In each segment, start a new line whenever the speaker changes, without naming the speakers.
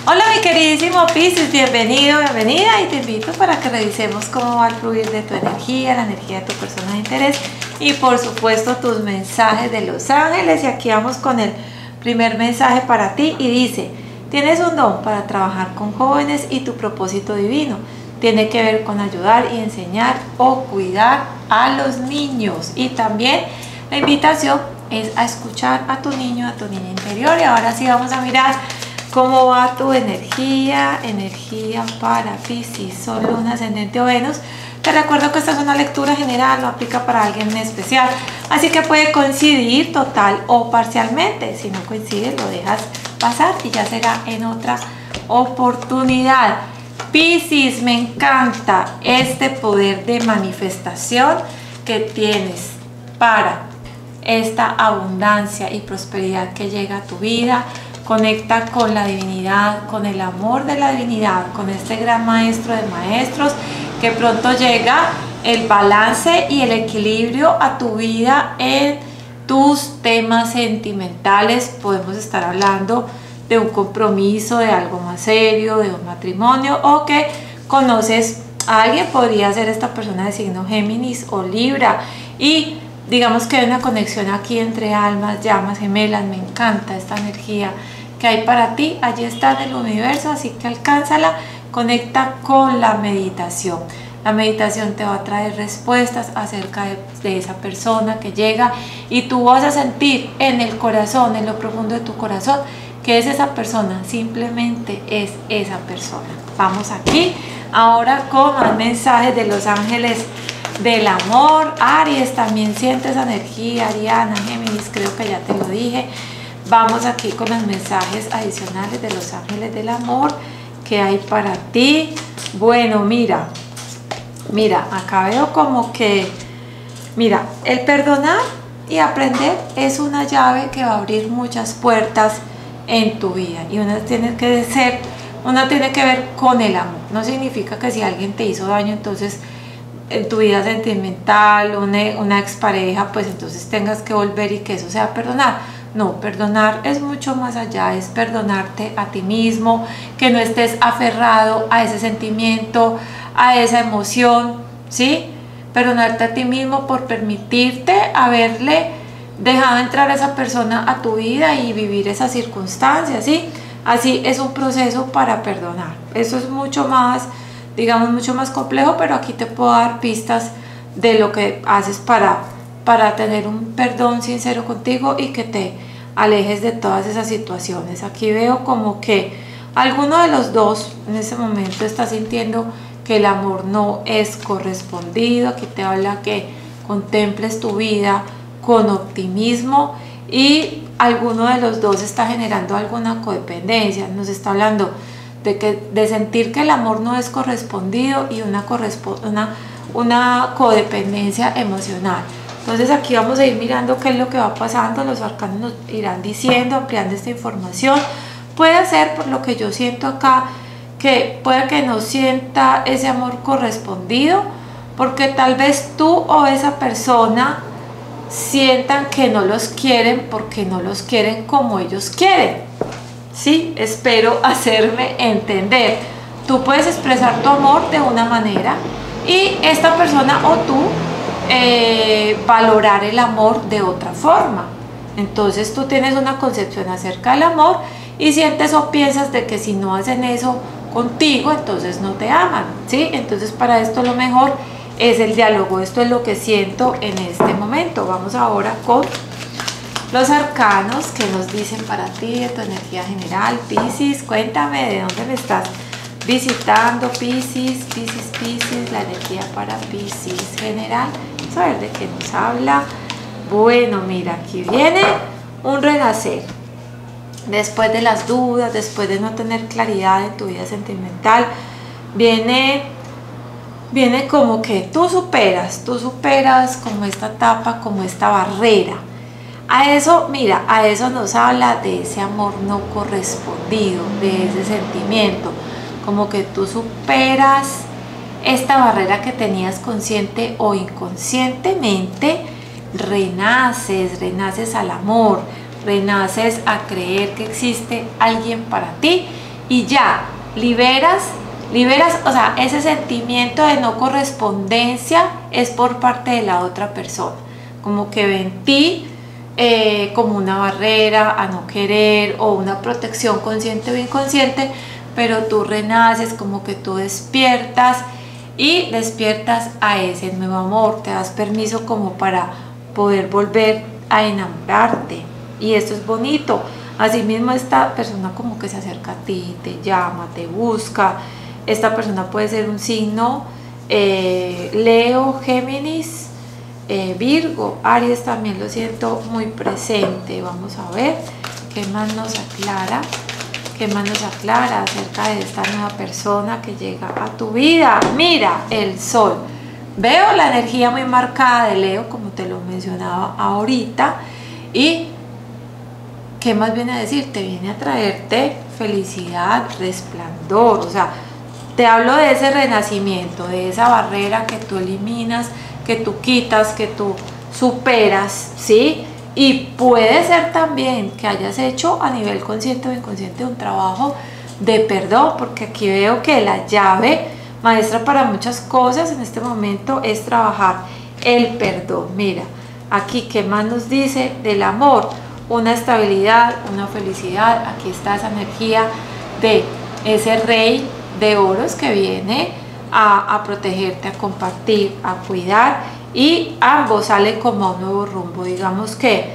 Hola mi queridísimo Piscis, bienvenido, bienvenida y te invito para que revisemos cómo va a fluir de tu energía, la energía de tu persona de interés y por supuesto tus mensajes de los ángeles. Y aquí vamos con el primer mensaje para ti y dice: tienes un don para trabajar con jóvenes y tu propósito divino tiene que ver con ayudar y enseñar o cuidar a los niños. Y también la invitación es a escuchar a tu niño, a tu niña interior. Y ahora sí vamos a mirar cómo va tu energía para Piscis, Sol, Luna, Ascendente o Venus. Te recuerdo que esta es una lectura general, no aplica para alguien en especial, así que puede coincidir total o parcialmente. Si no coincide, lo dejas pasar y ya será en otra oportunidad. Piscis, me encanta este poder de manifestación que tienes para esta abundancia y prosperidad que llega a tu vida. Conecta con la divinidad, con el amor de la divinidad, con este gran maestro de maestros, que pronto llega el balance y el equilibrio a tu vida en tus temas sentimentales. Podemos estar hablando de un compromiso, de algo más serio, de un matrimonio, o que conoces a alguien, podría ser esta persona de signo Géminis o Libra, y digamos que hay una conexión aquí entre almas, llamas gemelas. Me encanta esta energía que hay para ti, allí está en el universo, así que alcánzala. Conecta con la meditación. La meditación te va a traer respuestas acerca de esa persona que llega, y tú vas a sentir en el corazón, en lo profundo de tu corazón, que es esa persona, simplemente es esa persona. Vamos aquí ahora con más mensajes de los ángeles del amor. Aries, también siente esa energía. Ariana, Géminis, creo que ya te lo dije. Vamos aquí con los mensajes adicionales de los ángeles del amor que hay para ti. Bueno, mira, acá veo como que, mira, el perdonar y aprender es una llave que va a abrir muchas puertas en tu vida, y una tiene que ver con el amor. No significa que si alguien te hizo daño, entonces en tu vida sentimental, una expareja, pues entonces tengas que volver y que eso sea perdonar. No, perdonar es mucho más allá, es perdonarte a ti mismo, que no estés aferrado a ese sentimiento, a esa emoción, ¿sí? Perdonarte a ti mismo por permitirte haberle dejado entrar a esa persona a tu vida y vivir esas circunstancias, ¿sí? Así es un proceso para perdonar. Eso es mucho más, digamos, mucho más complejo, pero aquí te puedo dar pistas de lo que haces para tener un perdón sincero contigo y que te alejes de todas esas situaciones. Aquí veo como que alguno de los dos en ese momento está sintiendo que el amor no es correspondido. Aquí te habla que contemples tu vida con optimismo, y alguno de los dos está generando alguna codependencia. Nos está hablando de sentir que el amor no es correspondido y una codependencia emocional. Entonces aquí vamos a ir mirando qué es lo que va pasando. Los arcanos nos irán diciendo, ampliando esta información. Puede ser, por lo que yo siento acá, que puede que no sienta ese amor correspondido, porque tal vez tú o esa persona sientan que no los quieren porque no los quieren como ellos quieren. Sí, espero hacerme entender. Tú puedes expresar tu amor de una manera y esta persona o tú valorar el amor de otra forma. Entonces tú tienes una concepción acerca del amor y sientes o piensas de que si no hacen eso contigo, entonces no te aman, ¿sí? Entonces para esto lo mejor es el diálogo. Esto es lo que siento en este momento. Vamos ahora con los arcanos que nos dicen para ti, de tu energía general. Piscis, cuéntame de dónde me estás visitando. Piscis, la energía para Piscis general. Vamos a ver de qué nos habla. Bueno, mira, aquí viene un renacer. Después de las dudas, después de no tener claridad en tu vida sentimental, viene como que tú superas como esta etapa, como esta barrera. A eso, mira, a eso nos habla de ese amor no correspondido, de ese sentimiento, como que tú superas esta barrera que tenías consciente o inconscientemente, renaces al amor, renaces a creer que existe alguien para ti y ya, liberas, o sea, ese sentimiento de no correspondencia es por parte de la otra persona, como que ve en ti como una barrera a no querer o una protección consciente o inconsciente, pero tú renaces, como que tú despiertas y despiertas a ese nuevo amor, te das permiso como para poder volver a enamorarte, y esto es bonito. Asimismo, esta persona como que se acerca a ti, te llama, te busca. Esta persona puede ser un signo Leo, Géminis, Virgo, Aries también lo siento muy presente. Vamos a ver qué más nos aclara, acerca de esta nueva persona que llega a tu vida. Mira, el sol. Veo la energía muy marcada de Leo, como te lo mencionaba ahorita, y ¿qué más viene a decir? Te viene a traerte felicidad, resplandor. O sea, te hablo de ese renacimiento, de esa barrera que tú eliminas, que tú quitas, que tú superas, ¿sí? Y puede ser también que hayas hecho a nivel consciente o inconsciente un trabajo de perdón, porque aquí veo que la llave maestra para muchas cosas en este momento es trabajar el perdón. Mira, aquí qué más nos dice del amor, una estabilidad, una felicidad. Aquí está esa energía de ese rey de oros que viene a protegerte, a compartir, a cuidar, y ambos salen como a un nuevo rumbo. Digamos que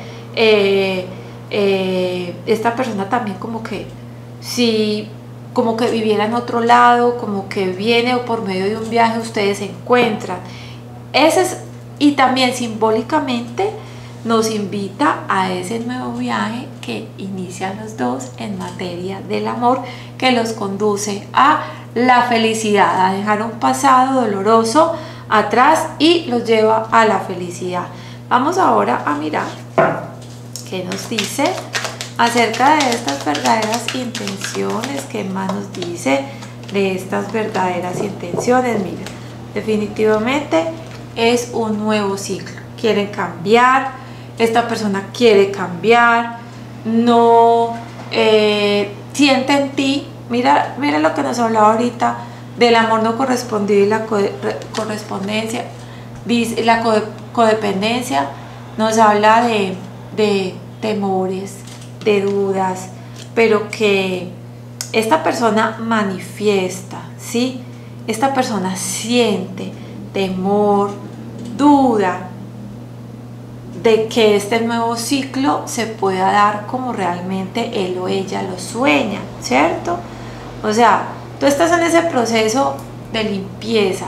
esta persona también como que si como que viviera en otro lado, como que viene o por medio de un viaje ustedes se encuentran. Ese es, y también simbólicamente nos invita a ese nuevo viaje que inician los dos en materia del amor, que los conduce a la felicidad, a dejar un pasado doloroso atrás y los lleva a la felicidad. Vamos ahora a mirar qué nos dice acerca de estas verdaderas intenciones. ¿Qué más nos dice de estas verdaderas intenciones? Mira, definitivamente es un nuevo ciclo. Quieren cambiar, esta persona quiere cambiar, no siente en ti. Mira lo que nos hablaba ahorita del amor no correspondido y la correspondencia, la codependencia. Nos habla de temores, de dudas, pero que esta persona manifiesta, ¿sí? Esta persona siente temor, duda de que este nuevo ciclo se pueda dar como realmente él o ella lo sueña, ¿cierto? O sea, tú estás en ese proceso de limpieza,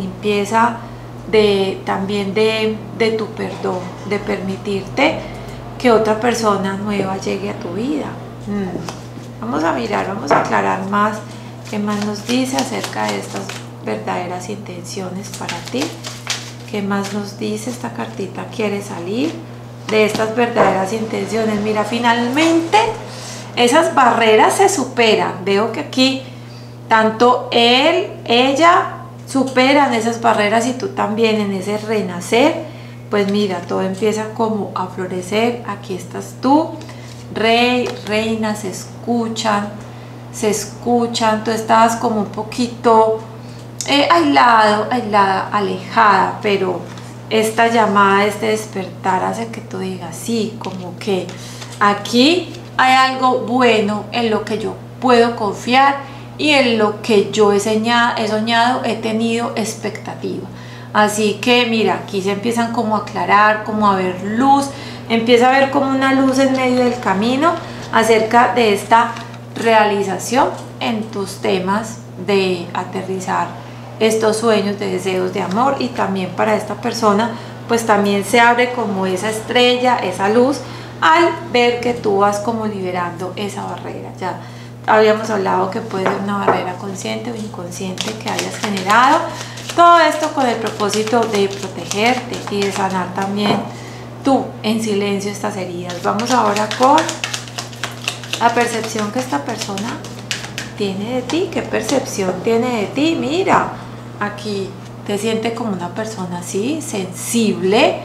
también de tu perdón, de permitirte que otra persona nueva llegue a tu vida. Vamos a mirar, vamos a aclarar más qué más nos dice acerca de estas verdaderas intenciones para ti. ¿Qué más nos dice esta cartita? Quiere salir de estas verdaderas intenciones. Mira, finalmente esas barreras se superan. Veo que aquí tanto él, ella superan esas barreras y tú también en ese renacer. Pues mira, todo empieza como a florecer. Aquí estás tú, rey, reina, se escuchan. Tú estabas como un poquito aislada, alejada, pero esta llamada, este despertar hace que tú digas, sí, como que aquí hay algo bueno en lo que yo puedo confiar y en lo que yo he soñado, he tenido expectativa. Así que mira, aquí se empiezan como a aclarar, como a ver luz, empieza a ver como una luz en medio del camino acerca de esta realización en tus temas de aterrizar estos sueños de deseos de amor. Y también para esta persona pues también se abre como esa estrella, esa luz, al ver que tú vas como liberando esa barrera. Ya habíamos hablado que puede ser una barrera consciente o inconsciente que hayas generado, todo esto con el propósito de protegerte y de sanar también tú en silencio estas heridas. Vamos ahora con la percepción que esta persona tiene de ti. ¿Qué percepción tiene de ti? Mira, aquí te siente como una persona así, sensible,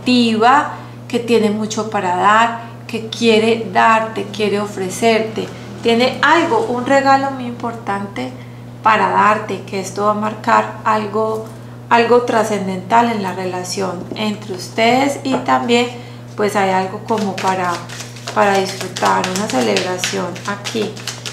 intuitiva, que tiene mucho para dar, que quiere darte, quiere ofrecerte, tiene algo, un regalo muy importante para darte, que esto va a marcar algo trascendental en la relación entre ustedes, y también pues hay algo como para disfrutar, una celebración aquí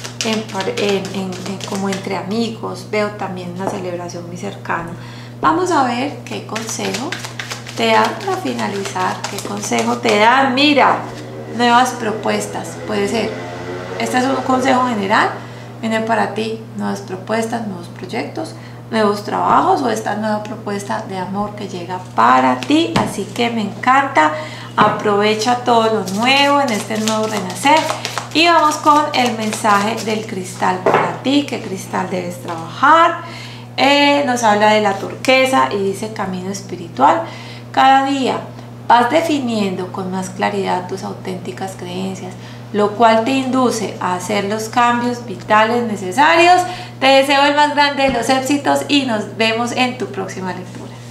como entre amigos. Veo también una celebración muy cercana. Vamos a ver qué consejo te dan para finalizar, qué consejo te dan. Mira, nuevas propuestas, puede ser, este es un consejo general, vienen para ti nuevas propuestas, nuevos proyectos, nuevos trabajos, o esta nueva propuesta de amor que llega para ti. Así que me encanta, aprovecha todo lo nuevo en este nuevo renacer. Y vamos con el mensaje del cristal para ti. ¿Qué cristal debes trabajar? Nos habla de la turquesa y dice camino espiritual. Cada día vas definiendo con más claridad tus auténticas creencias, lo cual te induce a hacer los cambios vitales necesarios. Te deseo el más grande de los éxitos y nos vemos en tu próxima lectura.